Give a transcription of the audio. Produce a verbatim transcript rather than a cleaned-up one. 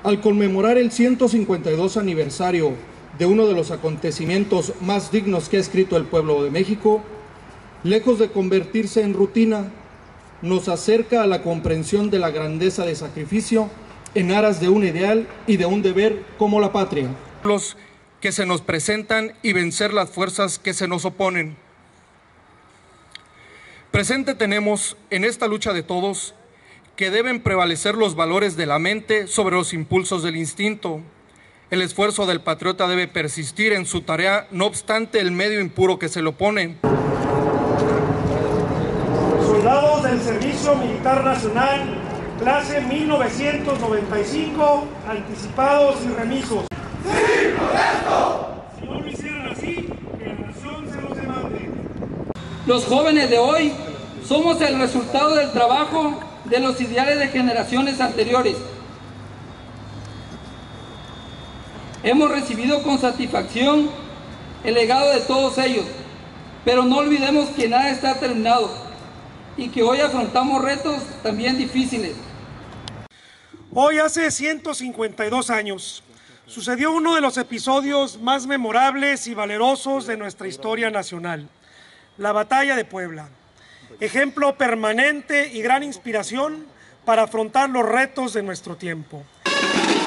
Al conmemorar el ciento cincuenta y dos aniversario de uno de los acontecimientos más dignos que ha escrito el pueblo de México, lejos de convertirse en rutina, nos acerca a la comprensión de la grandeza de sacrificio en aras de un ideal y de un deber como la patria. Los que se nos presentan y vencer las fuerzas que se nos oponen. Presente tenemos en esta lucha de todos que deben prevalecer los valores de la mente sobre los impulsos del instinto. El esfuerzo del patriota debe persistir en su tarea, no obstante el medio impuro que se le opone. Soldados del Servicio Militar Nacional, clase mil novecientos noventa y cinco, anticipados y remisos. ¡Sí, modesto! Si no lo hicieran así, que la nación se los demande. Los jóvenes de hoy somos el resultado del trabajo de los ideales de generaciones anteriores. Hemos recibido con satisfacción el legado de todos ellos, pero no olvidemos que nada está terminado y que hoy afrontamos retos también difíciles. Hoy, hace ciento cincuenta y dos años, sucedió uno de los episodios más memorables y valerosos de nuestra historia nacional, la Batalla de Puebla, ejemplo permanente y gran inspiración para afrontar los retos de nuestro tiempo.